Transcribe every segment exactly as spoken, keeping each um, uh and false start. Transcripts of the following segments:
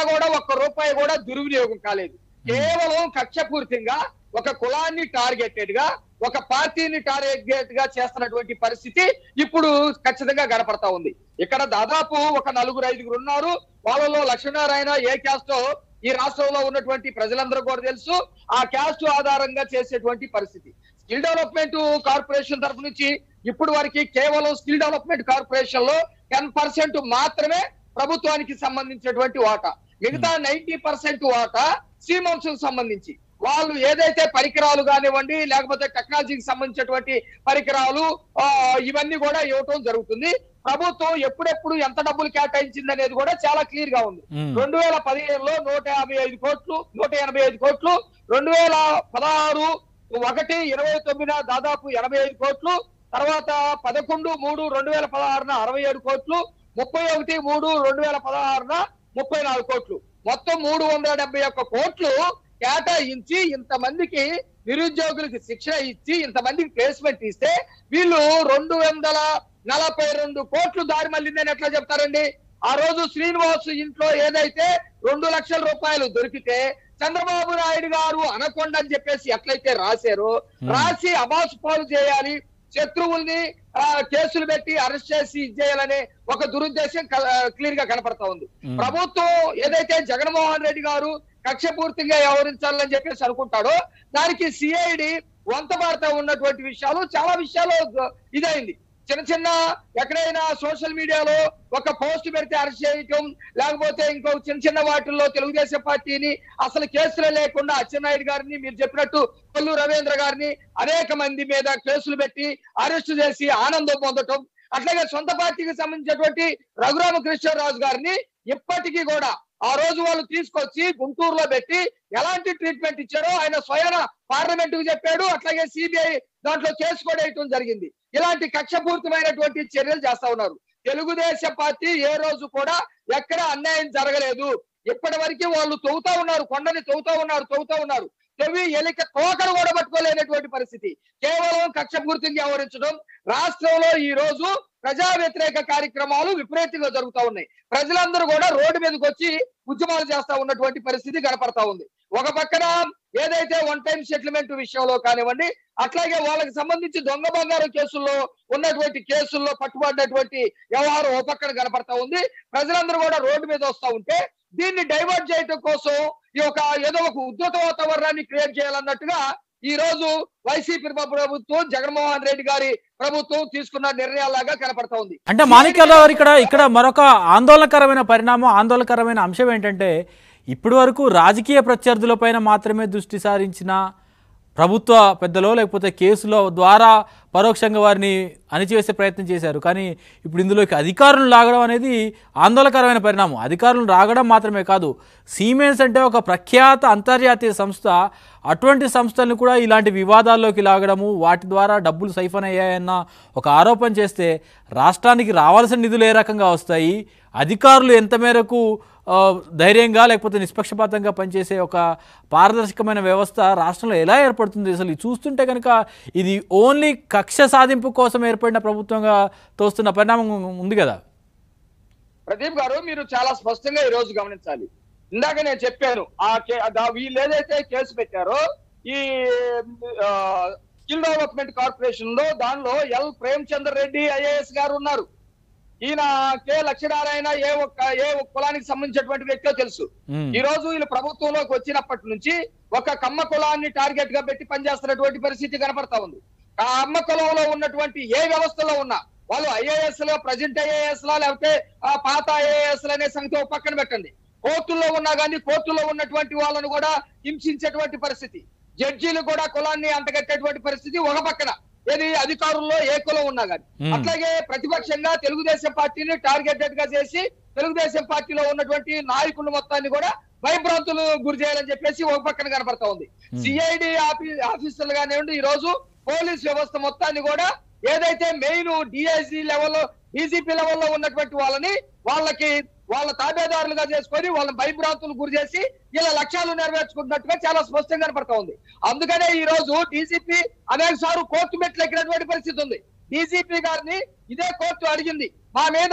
కూడా ఒక్క రూపాయి కూడా దుర్వినియోగం కాలేదు. కేవలం కక్షపూరితంగా ఒక కులాన్ని టార్గెటెడ్ గా ఒక పార్టీని టార్గెట్ గా చేస్తున్నటువంటి పరిస్థితి ఇప్పుడు ఖచ్చితంగా కనపడతా ఉంది. ఇక్కడ దాదాపు ఒక నలుగురు ఐదుగురు ఉన్నారు. వాళ్ళలో లక్ష్మీనారాయణ ఏ క్యాస్టో ఈ రాష్ట్రంలో ఉన్నటువంటి ప్రజలందరూ కూడా తెలుసు. ఆ క్యాస్ట్ ఆధారంగా చేసేటువంటి పరిస్థితి. స్కిల్ డెవలప్మెంట్ కార్పొరేషన్ తరఫు నుంచి ఇప్పుడు వరకు కేవలం స్కిల్ డెవలప్మెంట్ కార్పొరేషన్ లో టెన్ పర్సెంట్ మాత్రమే ప్రభుత్వానికి సంబంధించినటువంటి వాటా. మిగతా నైన్టీ పర్సెంట్ వాటా సీమన్స్ కు సంబంధించి వాళ్ళు ఏదైతే పరికరాలు కానివ్వండి, లేకపోతే టెక్నాలజీకి సంబంధించినటువంటి పరికరాలు ఇవన్నీ కూడా ఇవ్వటం జరుగుతుంది. ప్రభుత్వం ఎప్పుడెప్పుడు ఎంత డబ్బులు కేటాయించింది అనేది కూడా చాలా క్లియర్ గా ఉంది. రెండు వేల పదిహేనులో నూట యాభై ఐదు కోట్లు నూట ఎనభై ఐదు కోట్లు రెండు వేల పదహారు ఒకటి ఇరవై తొమ్మిది దాదాపు ఎనభై ఐదు కోట్లు తర్వాత పదకొండు మూడు రెండు వేల పదహారున అరవై ఏడు కోట్లు ముప్పై ఒకటి మూడు రెండు వేల పదహారున ముప్పై నాలుగు కోట్లు మొత్తం మూడు వందల డెబ్బై ఒక్క కోట్లు కేటాయించి ఇంతమందికి నిరుద్యోగులకి శిక్షణ ఇచ్చి ఇంతమందికి ప్లేస్మెంట్ ఇస్తే వీళ్ళు రెండు వందల నలభై రెండు కోట్లు దారి మళ్ళిందని ఎట్లా చెప్తారండి? ఆ రోజు శ్రీనివాస్ ఇంట్లో ఏదైతే రెండు లక్షల రూపాయలు దొరికితే చంద్రబాబు నాయుడు గారు అనకొండ అని చెప్పేసి ఎట్లయితే రాశారో రాసి అబాసు పాలు చేయాలి, శత్రువుల్ని కేసులు పెట్టి అరెస్ట్ చేసి ఇచ్చేయాలనే ఒక దురుద్దేశం క్లియర్ గా కనపడతా ఉంది. ప్రభుత్వం ఏదైతే జగన్మోహన్ రెడ్డి గారు కక్షపూర్తిగా వ్యవహరించాలని చెప్పేసి అనుకుంటాడో దానికి సిఐడి వంత వార్త ఉన్నటువంటి విషయాలు చాలా విషయాలు ఇదైంది. చిన్న చిన్న ఎక్కడైనా సోషల్ మీడియాలో ఒక పోస్ట్ పెడితే అరెస్ట్ చేయటం, లేకపోతే ఇంకో చిన్న చిన్న వాటిల్లో తెలుగుదేశం పార్టీని అసలు కేసులు లేకుండా అచ్చెన్నాయుడు గారిని మీరు చెప్పినట్టు కొల్లు రవీంద్ర గారిని అనేక మంది మీద కేసులు పెట్టి అరెస్ట్ చేసి ఆనందం పొందటం, అట్లాగే సొంత పార్టీకి సంబంధించినటువంటి రఘురామకృష్ణరాజు గారిని ఇప్పటికీ కూడా ఆ రోజు వాళ్ళు తీసుకొచ్చి గుంటూరులో పెట్టి ఎలాంటి ట్రీట్మెంట్ ఇచ్చారో ఆయన స్వయాన పార్లమెంట్ కు చెప్పాడు. అట్లాగే సిబిఐ దాంట్లో కేసు కూడా వేయటం జరిగింది. ఇలాంటి కక్షపూరితమైనటువంటి చర్యలు చేస్తా ఉన్నారు. తెలుగుదేశం పార్టీ ఏ రోజు కూడా ఎక్కడ అన్యాయం జరగలేదు. ఇప్పటి వరకు వాళ్ళు తవ్వుతా ఉన్నారు, కొండని తవ్వుతా ఉన్నారు తవ్వుతా ఉన్నారు తెవి ఎలిక తోకను కూడా పట్టుకోలేనటువంటి పరిస్థితి. కేవలం కక్షపూర్తిగా వ్యవహరించడం. రాష్ట్రంలో ఈ రోజు ప్రజా వ్యతిరేక కార్యక్రమాలు విపరీతంగా జరుగుతూ ఉన్నాయి. ప్రజలందరూ కూడా రోడ్డు మీదకి వచ్చి ఉద్యమాలు చేస్తా ఉన్నటువంటి పరిస్థితి కనపడతా ఉంది. ఒక పక్కన ఏదైతే వన్ టైం సెటిల్మెంట్ విషయంలో కానివ్వండి, అట్లాగే వాళ్ళకి సంబంధించి దొంగ బంగారు కేసుల్లో ఉన్నటువంటి కేసుల్లో పట్టుబడినటువంటి వ్యవహారం ఒక పక్కన కనపడతా ఉంది. ప్రజలందరూ కూడా రోడ్డు మీద వస్తా ఉంటే దీన్ని డైవర్ట్ చేయడం కోసం ఈ ఒక ఏదో ఒక ఉద్ధృత వాతావరణాన్ని క్రియేట్ చేయాలన్నట్టుగా ఈ రోజు వైసీపీ ప్రభుత్వం జగన్మోహన్ రెడ్డి గారి ప్రభుత్వం తీసుకున్న నిర్ణయాలాగా కనపడతా ఉంది. అంటే మాణిక్యాల గారు ఇక్కడ ఇక్కడ మరొక ఆందోళనకరమైన పరిణామం, ఆందోళనకరమైన అంశం ఏంటంటే ఇప్పటి వరకు రాజకీయ ప్రత్యర్థులపైన మాత్రమే దృష్టి సారించిన ప్రభుత్వ పెద్దలో లేకపోతే కేసుల ద్వారా పరోక్షంగా వారిని అణిచివేసే ప్రయత్నం చేశారు. కానీ ఇప్పుడు ఇందులోకి అధికారులను లాగడం అనేది ఆందోళనకరమైన పరిణామం. అధికారులను రాగడం మాత్రమే కాదు, సిమెన్స్ అంటే ఒక ప్రఖ్యాత అంతర్జాతీయ సంస్థ, అటువంటి సంస్థలను కూడా ఇలాంటి వివాదాల్లోకి లాగడము, వాటి ద్వారా డబ్బులు సైఫన్ అయ్యాయన్న ఒక ఆరోపణ చేస్తే రాష్ట్రానికి రావాల్సిన నిధులు ఏ రకంగా వస్తాయి, అధికారులు ఎంత మేరకు ధైర్యంగా లేకపోతే నిష్పక్షపాతంగా పనిచేసే ఒక పారదర్శకమైన వ్యవస్థ రాష్ట్రంలో ఎలా ఏర్పడుతుంది? అసలు చూస్తుంటే కనుక ఇది ఓన్లీ కక్ష సాధింపు కోసం ఏర్పడిన ప్రభుత్వంగా తోస్తున్న పరిణామం ఉంది కదా. ప్రదీప్ గారు, మీరు చాలా స్పష్టంగా ఈ రోజు గమనించాలి. ఇందాక నేను చెప్పాను, ఆ వీళ్ళు ఏదైతే కేసు పెట్టారో ఈ స్కిల్ డెవలప్మెంట్ కార్పొరేషన్ లో దానిలో ఎల్ ప్రేమచంద్ర రెడ్డి ఐఏఎస్ గారు ఉన్నారు. ఈయన కె లక్ష్మీనారాయణ ఏ ఒక్క ఏ కులానికి సంబంధించినటువంటి వ్యక్తో తెలుసు. ఈ రోజు వీళ్ళు ప్రభుత్వంలోకి వచ్చినప్పటి నుంచి ఒక కమ్మ కులాన్ని టార్గెట్ గా పెట్టి పనిచేస్తున్నటువంటి పరిస్థితి కనపడతా ఉంది. ఆ అమ్మ కులంలో ఉన్నటువంటి ఏ వ్యవస్థలో ఉన్నా వాళ్ళు ఐఏఎస్ లో ప్రజెంట్ ఐఏఎస్ లా లేకపోతే పాత ఐఏఎస్ అనే సంగతి ఒక పక్కన పెట్టండి. కోర్టుల్లో ఉన్నా కానీ కోర్టులో ఉన్నటువంటి వాళ్ళను కూడా హింసించేటువంటి పరిస్థితి, జడ్జీలు కూడా కులాన్ని అంటగట్టేటువంటి పరిస్థితి ఒక పక్కన. ఏది అధికారుల్లో ఏ కులం ఉన్నా కానీ అట్లాగే ప్రతిపక్షంగా తెలుగుదేశం పార్టీని టార్గెటెడ్ గా చేసి తెలుగుదేశం పార్టీలో ఉన్నటువంటి నాయకులు మొత్తాన్ని కూడా భయభ్రాంతులు గురి చేయాలని చెప్పేసి ఒక పక్కన కనపడతా ఉంది. సిఐడి ఆఫీసర్లు కానివ్వండి, ఈ రోజు పోలీస్ వ్యవస్థ మొత్తాన్ని కూడా ఏదైతే మెయిన్ డిఐజీ లెవెల్లో డీజీపీ లెవెల్లో ఉన్నటువంటి వాళ్ళని వాళ్ళకి వాళ్ళ తాబేదారులుగా చేసుకొని వాళ్ళని భయభ్రాంతులు గురి చేసి ఇలా లక్ష్యాలు నెరవేర్చుకుంటున్నట్టుగా చాలా స్పష్టంగా కనపడతా ఉంది. అందుకనే ఈ రోజు డీజీపీ అనేక సార్లు కోర్టు మెట్లు ఎక్కినటువంటి పరిస్థితి ఉంది. డీజీపీ గారిని ఇదే కోర్టు అడిగింది, మా మీద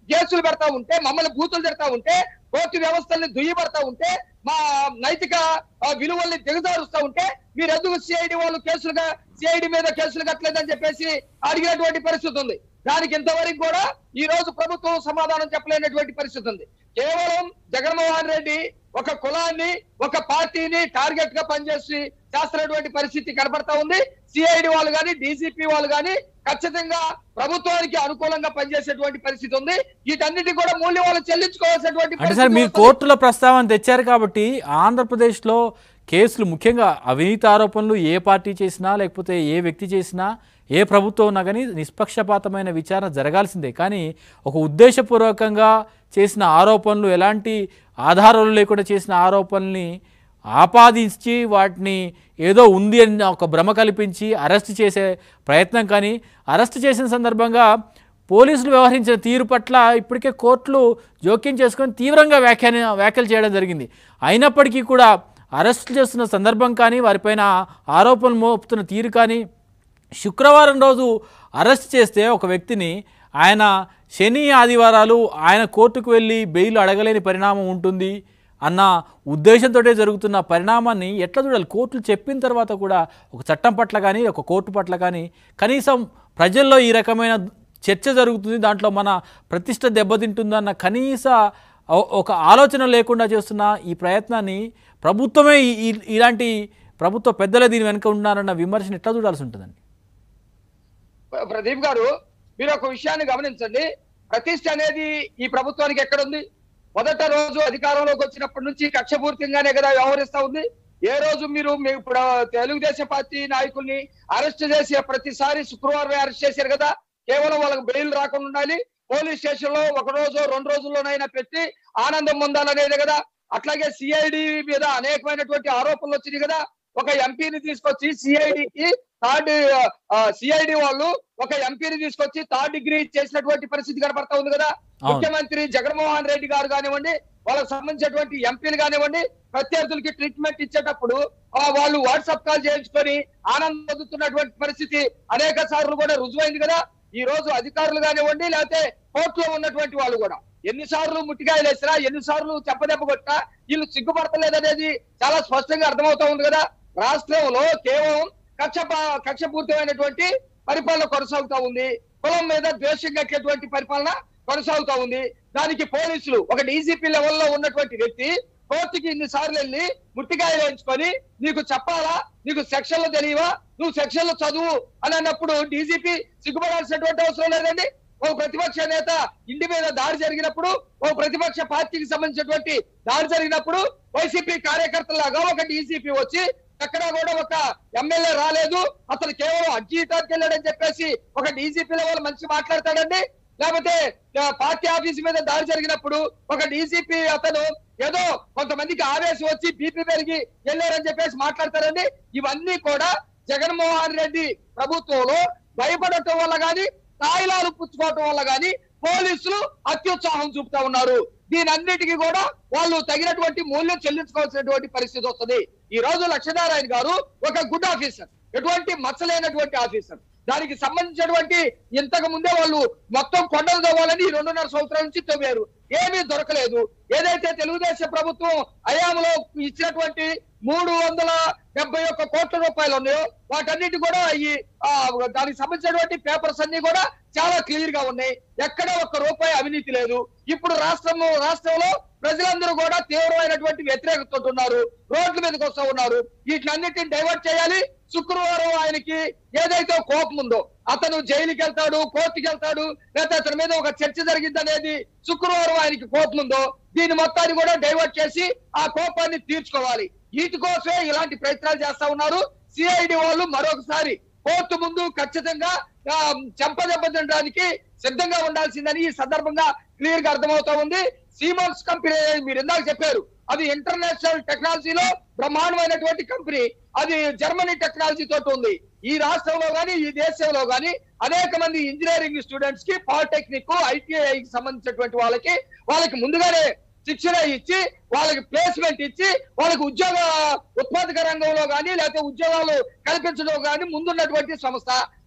కేసులు పెడతా ఉంటే, మమ్మల్ని బూతులు తిడతా ఉంటే, కోర్టు వ్యవస్థల్ని దుయ్యబడతా ఉంటే, మా నైతిక విలువల్ని దిగజారుస్తా ఉంటే మీరు ఎందుకు సిఐడి వాళ్ళు కేసులుగా సిఐడి మీద కేసులు కట్టలేదని చెప్పేసి అడిగినటువంటి పరిస్థితి ఉంది. దానికి ఇంతవరకు కూడా ఈ రోజు ప్రభుత్వం సమాధానం చెప్పలేనటువంటి పరిస్థితి ఉంది. కేవలం జగన్మోహన్ రెడ్డి ఒక కులాన్ని, ఒక పార్టీని టార్గెట్ గా పనిచేసి చేస్తున్నటువంటి పరిస్థితి కనబడతా ఉంది. సిఐడి వాళ్ళు కానీ, డీజీపీ వాళ్ళు కానీ ఖచ్చితంగా ప్రభుత్వానికి అనుకూలంగా పనిచేసేటువంటి పరిస్థితి ఉంది. వీటన్నిటి కూడా మూల్యం వాళ్ళు చెల్లించుకోవాల్సినటువంటి అంటే సార్ మీరు కోర్టుల ప్రస్తావన తెచ్చారు కాబట్టి ఆంధ్రప్రదేశ్లో కేసులు ముఖ్యంగా అవినీతి ఆరోపణలు ఏ పార్టీ చేసినా లేకపోతే ఏ వ్యక్తి చేసినా ఏ ప్రభుత్వం ఉన్నా కానీ నిష్పక్షపాతమైన విచారణ జరగాల్సిందే. కానీ ఒక ఉద్దేశపూర్వకంగా చేసిన ఆరోపణలు, ఎలాంటి ఆధారాలు లేకుండా చేసిన ఆరోపణల్ని ఆపాదించి వాటిని ఏదో ఉంది అని ఒక భ్రమ కల్పించి అరెస్ట్ చేసే ప్రయత్నం, కానీ అరెస్ట్ చేసిన సందర్భంగా పోలీసులు వ్యవహరించిన తీరు పట్ల ఇప్పటికే కోర్టులు జోక్యం చేసుకొని తీవ్రంగా వ్యాఖ్యాన వ్యాఖ్యలు చేయడం జరిగింది. అయినప్పటికీ కూడా అరెస్ట్ చేస్తున్న సందర్భం కానీ, వారిపైన ఆరోపణలు మోపుతున్న తీరు కానీ, శుక్రవారం రోజు అరెస్ట్ చేస్తే ఒక వ్యక్తిని ఆయన శని ఆదివారాలు ఆయన కోర్టుకు వెళ్ళి బెయిల్ అడగలేని పరిణామం ఉంటుంది అన్న ఉద్దేశంతో జరుగుతున్న పరిణామాన్ని ఎట్లా చూడాలి? కోర్టులు చెప్పిన తర్వాత కూడా ఒక చట్టం పట్ల కానీ, ఒక కోర్టు పట్ల కానీ కనీసం ప్రజల్లో ఈ రకమైన చర్చ జరుగుతుంది, దాంట్లో మన ప్రతిష్ట దెబ్బతింటుందన్న కనీస ఒక ఆలోచన లేకుండా చేస్తున్న ఈ ప్రయత్నాన్ని ప్రభుత్వమే ఇలాంటి ప్రభుత్వ పెద్దలే దీని వెనుక ఉన్నారన్న విమర్శను ఎట్లా చూడాల్సి ఉంటుందండి? ప్రదీప్ గారు, మీరు ఒక విషయాన్ని గమనించండి. ప్రతిష్ట అనేది ఈ ప్రభుత్వానికి ఎక్కడుంది? మొదట రోజు అధికారంలోకి వచ్చినప్పటి నుంచి కక్షపూర్తిగానే కదా వ్యవహరిస్తా ఉంది. ఏ రోజు మీరు ఇప్పుడు తెలుగుదేశం పార్టీ నాయకుల్ని అరెస్ట్ చేసి ప్రతిసారి శుక్రవారం అరెస్ట్ చేశారు కదా, కేవలం వాళ్ళకి బెయిల్ రాకుండా ఉండాలి, పోలీస్ స్టేషన్ లో ఒక రోజు రెండు రోజుల్లోనైనా పెట్టి ఆనందం పొందాలనేది కదా. అట్లాగే సిఐడి మీద అనేకమైనటువంటి ఆరోపణలు వచ్చినాయి కదా. ఒక ఎంపీని తీసుకొచ్చి సిఐడికి థర్డ్ సిఐడి వాళ్ళు ఒక ఎంపీని తీసుకొచ్చి థర్డ్ డిగ్రీ చేసినటువంటి పరిస్థితి కనపడతా ఉంది కదా. ముఖ్యమంత్రి జగన్మోహన్ రెడ్డి గారు కానివ్వండి, వాళ్ళకి సంబంధించినటువంటి ఎంపీలు కానివ్వండి, ప్రత్యర్థులకి ట్రీట్మెంట్ ఇచ్చేటప్పుడు వాళ్ళు వాట్సాప్ కాల్ చేయించుకొని ఆనందం పొందుతున్నటువంటి పరిస్థితి అనేక సార్లు కూడా రుజువైంది కదా. ఈ రోజు అధికారులు కానివ్వండి, లేకపోతే కోర్టులో ఉన్నటువంటి వాళ్ళు కూడా ఎన్నిసార్లు ముట్టికాయలు వేసినా, ఎన్నిసార్లు చెప్పదెబ్బ కొట్టినా వీళ్ళు సిగ్గుపడతలేదనేది చాలా స్పష్టంగా అర్థమవుతా ఉంది కదా. రాష్ట్రంలో కేవలం కక్ష కక్షపూర్తమైనటువంటి పరిపాలన కొనసాగుతా ఉంది. కులం మీద ద్వేషం కట్టేటువంటి పరిపాలన కొనసాగుతా ఉంది. దానికి పోలీసులు ఒక డీజీపీ లెవెల్లో ఉన్నటువంటి వ్యక్తి కోర్టుకి ఇన్నిసార్లు వెళ్ళి ముట్టికాయలు వేయించుకొని నీకు చెప్పాలా, నీకు సెక్షన్లు తెలియవా, నువ్వు సెక్షన్లు చదువు అని అన్నప్పుడు డీజీపీ సిగ్గుపడాల్సినటువంటి అవసరం లేదండి. ఓ ప్రతిపక్ష నేత ఇంటి మీద దాడి జరిగినప్పుడు, ఓ ప్రతిపక్ష పార్టీకి సంబంధించినటువంటి దాడి జరిగినప్పుడు వైసీపీ కార్యకర్తలాగా ఒక డీజీపీ వచ్చి ఎక్కడా కూడా ఒక ఎమ్మెల్యే రాలేదు, అతను కేవలం అడ్జీటానికి వెళ్ళాడని చెప్పేసి ఒక డీజీపీ లెవెల్ మంచి మాట్లాడతాడండి. లేకపోతే పార్టీ ఆఫీస్ మీద దాడి జరిగినప్పుడు ఒక డీజీపీ అతను ఏదో కొంతమందికి ఆవేశం వచ్చి బీపీ పెరిగి వెళ్ళారని చెప్పేసి మాట్లాడతారండి. ఇవన్నీ కూడా జగన్మోహన్ రెడ్డి ప్రభుత్వంలో భయపడటం వల్ల గాని, తాయిలాలు పుచ్చుకోవటం వల్ల గాని పోలీసులు అత్యుత్సాహం చూపుతా ఉన్నారు. దీనన్నిటికీ కూడా వాళ్ళు తగినటువంటి మూల్యం చెల్లించుకోవాల్సినటువంటి పరిస్థితి వస్తుంది. ఈ రోజు లక్ష్మీనారాయణ గారు ఒక గుడ్ ఆఫీసర్, ఎటువంటి మచ్చలేనటువంటి ఆఫీసర్. దానికి సంబంధించినటువంటి ఇంతకు ముందే వాళ్ళు మొత్తం కొండలు తవ్వాలని రెండున్నర సంవత్సరాల నుంచి తవ్వారు, ఏమీ దొరకలేదు. ఏదైతే తెలుగుదేశం ప్రభుత్వం హయాంలో ఇచ్చినటువంటి మూడు వందల డెబ్బై ఒక్క కోట్ల రూపాయలు ఉన్నాయో వాటన్నిటి కూడా ఈ దానికి సంబంధించినటువంటి పేపర్స్ అన్ని కూడా చాలా క్లియర్ గా ఉన్నాయి. ఎక్కడ ఒక్క రూపాయి అవినీతి లేదు. ఇప్పుడు రాష్ట్రము రాష్ట్రంలో ప్రజలందరూ కూడా తీవ్రమైనటువంటి వ్యతిరేకత ఉన్నారు, రోడ్ల మీదకి వస్తూ ఉన్నారు. వీటినన్నిటిని డైవర్ట్ చేయాలి. శుక్రవారం ఆయనకి ఏదైతే కోపం ఉందో అతను జైలుకి వెళ్తాడు, కోర్టుకి వెళ్తాడు, లేదా అతని మీద ఒక చర్చ జరిగింది అనేది శుక్రవారం ఆయనకి కోపం ఉందో దీని మొత్తాన్ని కూడా డైవర్ట్ చేసి ఆ కోపాన్ని తీర్చుకోవాలి. వీటి కోసమే ఇలాంటి ప్రయత్నాలు చేస్తా ఉన్నారు. సిఐడి వాళ్ళు మరొకసారి కోర్టు ముందు ఖచ్చితంగా చెంపదెబ్బతినడానికి సిద్ధంగా ఉండాల్సిందని ఈ సందర్భంగా క్లియర్ గా అర్థమవుతా ఉంది. సీమన్స్ కంపెనీ మీరు ఇందాక చెప్పారు, అది ఇంటర్నేషనల్ టెక్నాలజీలో బ్రహ్మాండమైనటువంటి కంపెనీ. అది జర్మనీ టెక్నాలజీ తోటి ఉంది. ఈ రాష్ట్రంలో గాని ఈ దేశంలో గాని అనేక మంది ఇంజనీరింగ్ స్టూడెంట్స్ కి, పాలిటెక్నిక్, ఐటీఐకి సంబంధించినటువంటి వాళ్ళకి వాళ్ళకి ముందుగానే శిక్షణ ఇచ్చి, వాళ్ళకి ప్లేస్మెంట్ ఇచ్చి, వాళ్ళకి ఉద్యోగ ఉత్పాదక రంగంలో కానీ లేకపోతే ఉద్యోగాలు కల్పించడం కానీ ముందున్నటువంటి సంస్థ.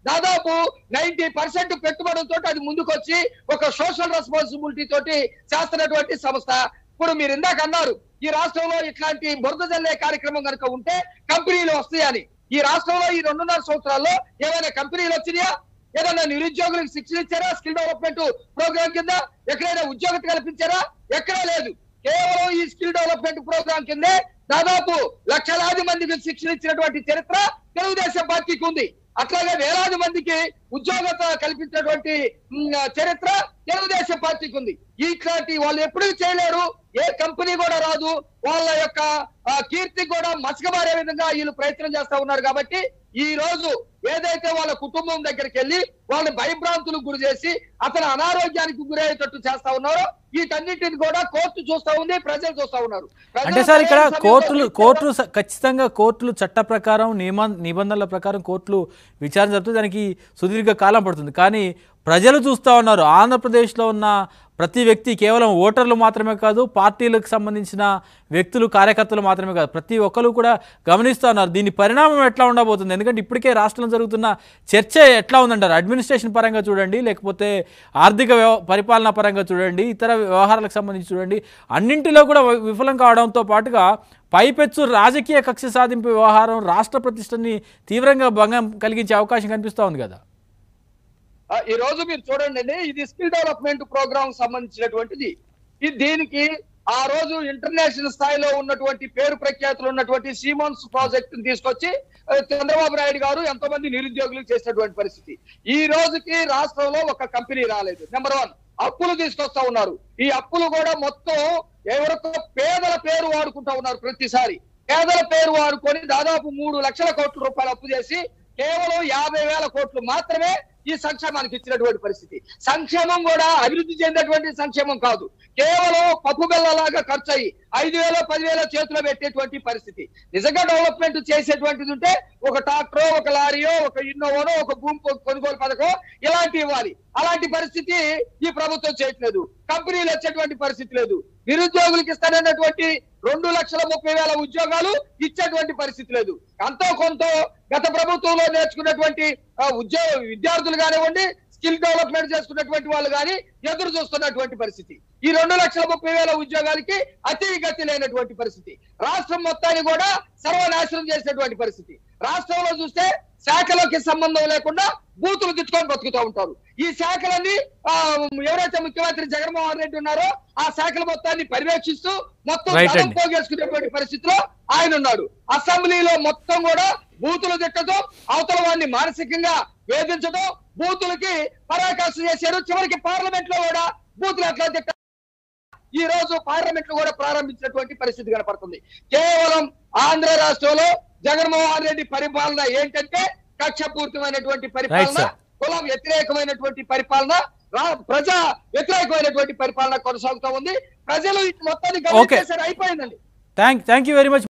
దాదాపు నైన్టీ పర్సెంట్ పెట్టుబడులతో అది ముందుకొచ్చి ఒక సోషల్ రెస్పాన్సిబిలిటీ తోటి చేస్తున్నటువంటి సంస్థ. ఇప్పుడు మీరు ఇందాక అన్నారు ఈ రాష్ట్రంలో ఇట్లాంటి బురద జల్లే కార్యక్రమం కనుక ఉంటే కంపెనీలు వస్తాయని. ఈ రాష్ట్రంలో ఈ రెండున్నర సంవత్సరాల్లో ఏమైనా కంపెనీలు వచ్చినాయా? ఏదైనా నిరుద్యోగులకు శిక్షణ ఇచ్చారా? స్కిల్ డెవలప్మెంట్ ప్రోగ్రామ్ కింద ఎక్కడైనా ఉద్యోగం కల్పించారా? ఎక్కడా లేదు. కేవలం ఈ స్కిల్ డెవలప్మెంట్ ప్రోగ్రామ్ కిందే దాదాపు లక్షలాది మందికి శిక్షణ ఇచ్చినటువంటి చరిత్ర తెలుగుదేశం పార్టీకి ఉంది. అట్లాగే వేలాది మందికి ఉద్యోగత కల్పించినటువంటి చరిత్ర తెలుగుదేశం పార్టీకి ఉంది. ఇట్లాంటి వాళ్ళు ఎప్పుడూ చేయలేరు, ఏ కంపెనీ కూడా రాదు, వాళ్ళ యొక్క కీర్తి కూడా మసకబారే విధంగా వీళ్ళు ప్రయత్నం చేస్తా ఉన్నారు. కాబట్టి ఈ రోజు ఏదైతే వాళ్ళ కుటుంబం దగ్గరికి వెళ్ళి వాళ్ళని భయభ్రాంతులకు గురి చేసి అతను అనారోగ్యానికి గురయ్యేటట్టు చేస్తా ఉన్నారో వీటన్నిటిని కూడా కోర్టు చూస్తా ఉంది, ప్రజలు చూస్తా ఉన్నారు. అంటే సార్ ఇక్కడ కోర్టులు కోర్టులు ఖచ్చితంగా కోర్టులు చట్ట ప్రకారం నియమ నిబంధనల ప్రకారం కోర్టులు విచారణ జరుపుతుంది, దానికి సుదీర్ఘ కాలం పడుతుంది. కానీ ప్రజలు చూస్తూ ఉన్నారు, ఆంధ్రప్రదేశ్లో ఉన్న ప్రతి వ్యక్తి కేవలం ఓటర్లు మాత్రమే కాదు, పార్టీలకు సంబంధించిన వ్యక్తులు కార్యకర్తలు మాత్రమే కాదు, ప్రతి ఒక్కరు కూడా గమనిస్తూ ఉన్నారు దీని పరిణామం ఎట్లా ఉండబోతుంది. ఎందుకంటే ఇప్పటికే రాష్ట్రంలో జరుగుతున్న చర్చ ఎట్లా ఉందంటారు, అడ్మినిస్ట్రేషన్ పరంగా చూడండి, లేకపోతే ఆర్థిక పరిపాలన పరంగా చూడండి, ఇతర వ్యవహారాలకు సంబంధించి చూడండి, అన్నింటిలో కూడా విఫలం కావడంతో పాటుగా పైపెచ్చు రాజకీయ కక్ష సాధింపు వ్యవహారం రాష్ట్ర ప్రతిష్టని తీవ్రంగా భంగం కలిగించే అవకాశం కనిపిస్తూ ఉంది కదా. ఈ రోజు మీరు చూడండి, ఇది స్కిల్ డెవలప్మెంట్ ప్రోగ్రామ్ సంబంధించినటువంటిది. ఇది దీనికి ఆ రోజు ఇంటర్నేషనల్ స్థాయిలో ఉన్నటువంటి పేరు ప్రఖ్యాతులు ఉన్నటువంటి సీమోన్స్ ప్రాజెక్ట్ తీసుకొచ్చి చంద్రబాబు నాయుడు గారు ఎంతో మంది నిరుద్యోగులు చేసినటువంటి పరిస్థితి. ఈ రోజుకి రాష్ట్రంలో ఒక కంపెనీ రాలేదు. నెంబర్ వన్, అప్పులు తీసుకొస్తా ఉన్నారు. ఈ అప్పులు కూడా మొత్తం ఎవరికో పేదల పేరు వాడుకుంటా ఉన్నారు. ప్రతిసారి పేదల పేరు వాడుకొని దాదాపు మూడు లక్షల కోట్ల రూపాయలు అప్పు చేసి కేవలం యాభై వేల కోట్లు మాత్రమే ఈ సంక్షేమానికి ఇచ్చినటువంటి పరిస్థితి. సంక్షేమం కూడా అభివృద్ధి చెందినటువంటి సంక్షేమం కాదు, కేవలం పప్పు బెల్లలాగా ఖర్చు అయ్యి ఐదు వేల పదివేల చేతిలో పెట్టేటువంటి పరిస్థితి. నిజంగా డెవలప్మెంట్ చేసేటువంటిది ఉంటే ఒక ట్రాక్టరో, ఒక లారీయో, ఒక ఇన్నోవానో, ఒక భూమి కొనుగోలు పథకం ఇలాంటి ఇవ్వాలి. అలాంటి పరిస్థితి ఈ ప్రభుత్వం చేయట్లేదు. కంపెనీలు వచ్చేటువంటి పరిస్థితి లేదు. నిరుద్యోగులకు ఇస్తానన్నటువంటి రెండు లక్షల ముప్పై వేల ఉద్యోగాలు ఇచ్చేటువంటి పరిస్థితి లేదు. అంతో కొంత గత ప్రభుత్వంలో నేర్చుకున్నటువంటి ఉద్యోగ విద్యార్థులు కానివ్వండి, స్కిల్ డెవలప్మెంట్ చేసుకున్నటువంటి వాళ్ళు కానీ ఎదురు చూస్తున్నటువంటి పరిస్థితి. ఈ రెండు లక్షల ముప్పై వేల ఉద్యోగాలకి అతి గతి లేనటువంటి పరిస్థితి. రాష్ట్రం మొత్తాన్ని కూడా సర్వనాశనం చేసినటువంటి పరిస్థితి. రాష్ట్రంలో చూస్తే శాఖలకి సంబంధం లేకుండా బూతులు తిట్టుకొని బతుకుతూ ఉంటారు. ఈ శాఖలన్నీ ఆ ఎవరైతే ముఖ్యమంత్రి జగన్మోహన్ రెడ్డి ఉన్నారో ఆ శాఖల మొత్తాన్ని పర్యవేక్షిస్తూ మొత్తం పోగేసుకునేటువంటి పరిస్థితిలో ఆయన ఉన్నాడు. అసెంబ్లీలో మొత్తం కూడా బూతులు తిట్టడం, అవతల వాడిని మానసికంగా వేధించడం, బూతులకి పరాకాష్ఠ చేశారు. చివరికి పార్లమెంట్ లో కూడా బూతులు ఎట్లా తిట్టారు. ఈ రోజు పార్లమెంట్ లో కూడా ప్రారంభించినటువంటి పరిస్థితి కనపడుతుంది. కేవలం ఆంధ్ర రాష్ట్రంలో జగన్మోహన్ రెడ్డి పరిపాలన ఏంటంటే కక్షపూర్తమైనటువంటి పరిపాలన, కుల వ్యతిరేకమైనటువంటి పరిపాలన, ప్రజా వ్యతిరేకమైనటువంటి పరిపాలన కొనసాగుతూ ఉంది. ప్రజలు మొత్తాన్ని గమనించేసారు, అయిపోయిందండి. Thank thank you very much.